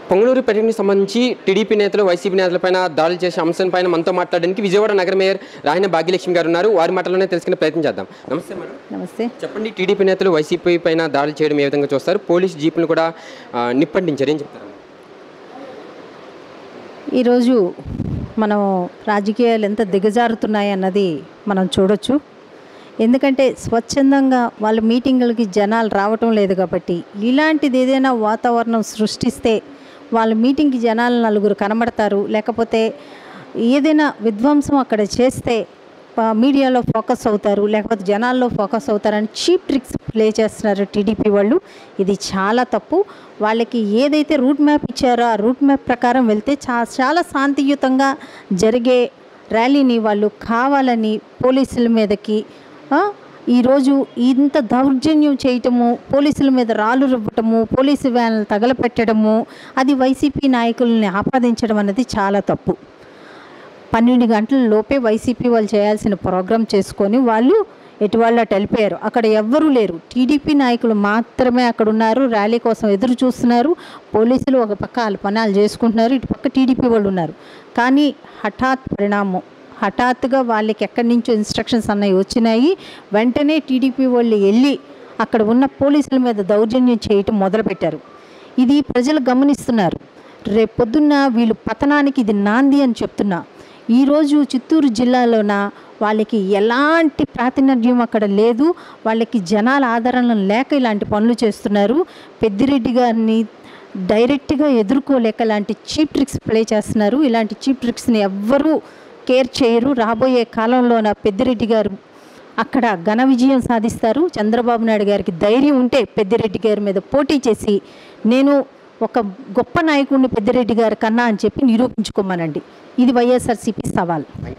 పొంగనూరు పర్యటనకు సంబంధించి టీడీపీ నేతలు వైసీపీ నేతలపైన దాడులు చేసే అంశంపైన మనతో మాట్లాడడానికి విజయవాడ నగర మేయర్ రాహిన భాగ్యలక్ష్మి గారు ఉన్నారు. వారి మాటల్లోనే తెలుసుకునే ప్రయత్నం చేద్దాం. నమస్తే మేడం. నమస్తే. చెప్పండి, టీడీపీ నేతలు వైసీపీ పైన దాడులు చేయడం ఏ విధంగా చూస్తారు? పోలీస్ జీపులను కూడా నిప్పంటించారు, ఏం చెప్తారు? ఈరోజు మనం రాజకీయాలు ఎంత దిగజారుతున్నాయి అన్నది మనం చూడొచ్చు. ఎందుకంటే స్వచ్ఛందంగా వాళ్ళ మీటింగులకి జనాలు రావటం లేదు కాబట్టి ఇలాంటిది ఏదైనా వాతావరణం సృష్టిస్తే వాళ్ళ మీటింగ్కి జనాలు నలుగురు కనబడతారు, లేకపోతే ఏదైనా విధ్వంసం అక్కడ చేస్తే మీడియాలో ఫోకస్ అవుతారు, లేకపోతే జనాల్లో ఫోకస్ అవుతారని చీప్ ట్రిక్స్ ప్లే చేస్తున్నారు టీడీపీ వాళ్ళు. ఇది చాలా తప్పు. వాళ్ళకి ఏదైతే రూట్ మ్యాప్ ఇచ్చారో ఆ రూట్ మ్యాప్ ప్రకారం వెళ్తే చాలా శాంతియుతంగా జరిగే ర్యాలీని వాళ్ళు కావాలని పోలీసుల మీదకి ఈరోజు ఇంత దౌర్జన్యం చేయటము, పోలీసుల మీద రాళ్ళు రువ్వటము, పోలీసు వ్యాన్లు తగలపెట్టడము, అది వైసీపీ నాయకుల్ని ఆపాదించడం అనేది చాలా తప్పు. 12 గంటల లోపే వైసీపీ వాళ్ళు చేయాల్సిన ప్రోగ్రాం చేసుకొని వాళ్ళు ఎటువాళ్ళ వెళ్ళిపోయారు. అక్కడ ఎవ్వరూ లేరు, టీడీపీ నాయకులు మాత్రమే అక్కడ ఉన్నారు. ర్యాలీ కోసం ఎదురు చూస్తున్నారు. పోలీసులు ఒక పక్క వాళ్ళ పనాలు చేసుకుంటున్నారు, ఇటు పక్క టీడీపీ వాళ్ళు ఉన్నారు. కానీ హఠాత్తుగా వాళ్ళకి ఎక్కడి నుంచో ఇన్స్ట్రక్షన్స్ అన్నవి వచ్చినాయి. వెంటనే టీడీపీ వాళ్ళు వెళ్ళి అక్కడ ఉన్న పోలీసుల మీద దౌర్జన్యం చేయటం మొదలుపెట్టారు. ఇది ప్రజలు గమనిస్తున్నారు. రేపొద్దున్న వీళ్ళు పతనానికి ఇది నాంది అని చెప్తున్నా. ఈరోజు చిత్తూరు జిల్లాలోన వాళ్ళకి ఎలాంటి ప్రాతినిధ్యం అక్కడ లేదు, వాళ్ళకి జనాల ఆదరణ లేక ఇలాంటి పనులు చేస్తున్నారు. పెద్దిరెడ్డి గారిని డైరెక్ట్గా ఎదుర్కోలేక ఇలాంటి చీప్ ట్రిక్స్ ప్లే చేస్తున్నారు. ఇలాంటి చీప్ ట్రిక్స్ని ఎవ్వరూ కేర్ చేయరు. రాబోయే కాలంలోన పెద్దిరెడ్డి గారు అక్కడ ఘన విజయం సాధిస్తారు. చంద్రబాబు నాయుడు గారికి ధైర్యం ఉంటే పెద్దిరెడ్డి గారి మీద పోటీ చేసి నేను ఒక గొప్ప నాయకుడిని పెద్దిరెడ్డి గారి కన్నా అని చెప్పి నిరూపించుకోమనండి. ఇది వైఎస్ఆర్సీపీ సవాల్.